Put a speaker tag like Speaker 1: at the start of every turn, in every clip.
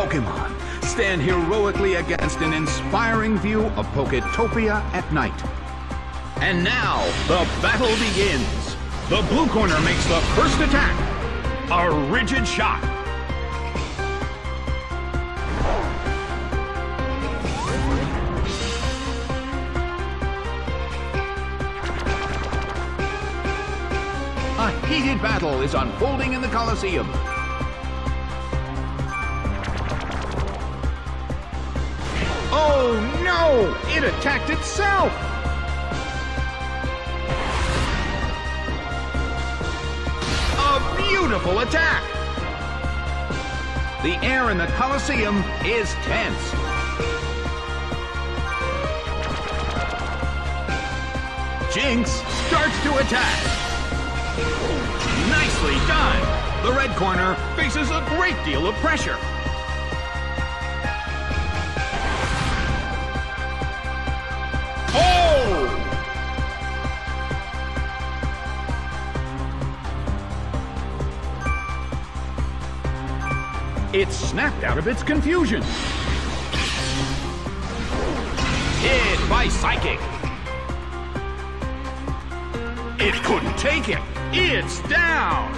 Speaker 1: Pokemon stand heroically against an inspiring view of Poketopia at night. And now, the battle begins. The blue corner makes the first attack. A rigid shot. A heated battle is unfolding in the Colosseum. Oh no! It attacked itself! A beautiful attack! The air in the Colosseum is tense. Jynx starts to attack. Nicely done! The red corner faces a great deal of pressure. Oh! It snapped out of its confusion. Hit by Psychic. It couldn't take it. It's down!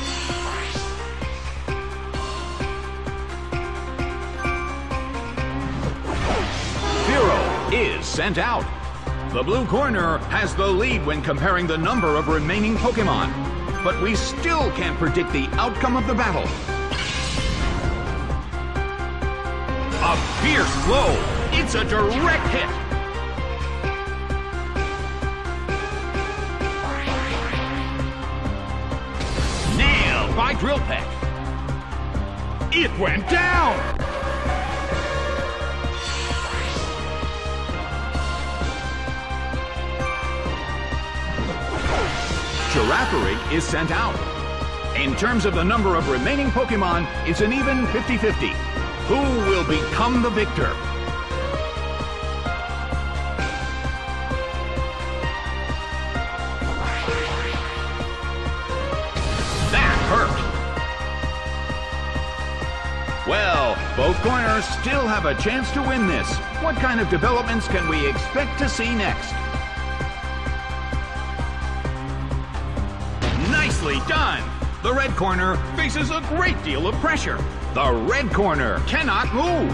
Speaker 1: Fearow is sent out. The blue corner has the lead when comparing the number of remaining Pokemon, but we still can't predict the outcome of the battle. A fierce blow! It's a direct hit! By Drill Peck. It went down! Girafarig is sent out. In terms of the number of remaining Pokemon, it's an even 50-50. Who will become the victor? Well, both corners still have a chance to win this. What kind of developments can we expect to see next? Nicely done! The red corner faces a great deal of pressure. The red corner cannot move.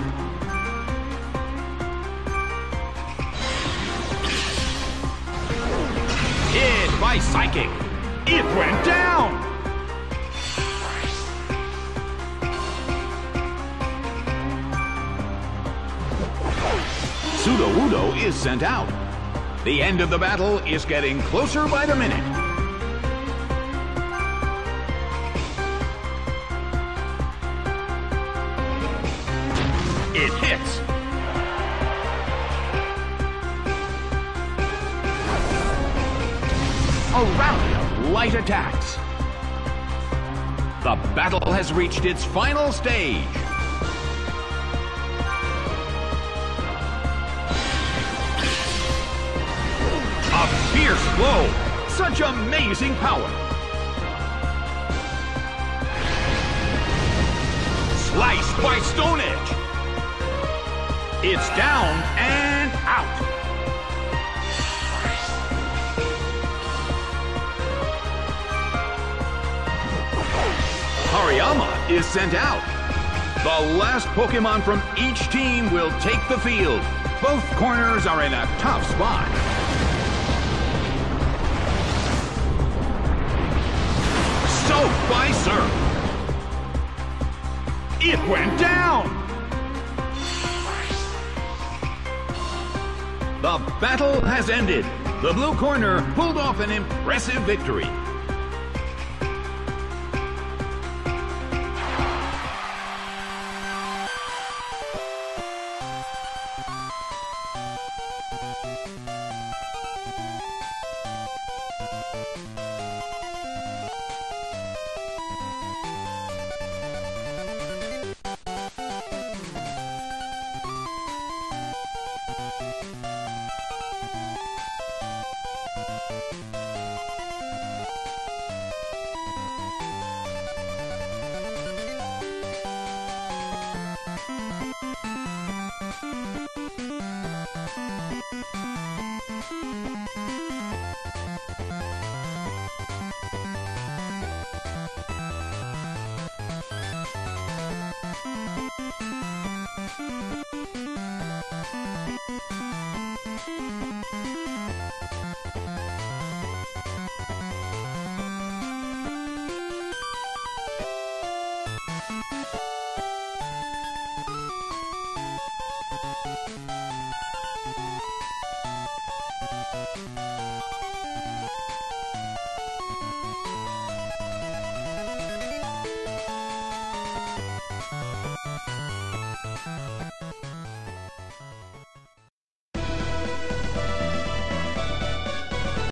Speaker 1: Hit by Psychic. It went down! Sudowoodo is sent out. The end of the battle is getting closer by the minute. It hits. A rally of light attacks. The battle has reached its final stage. A fierce blow! Such amazing power! Sliced by Stone Edge! It's down and out! Hariyama is sent out. The last Pokemon from each team will take the field. Both corners are in a tough spot. Soaked by Surf. It went down! The battle has ended. The blue corner pulled off an impressive victory.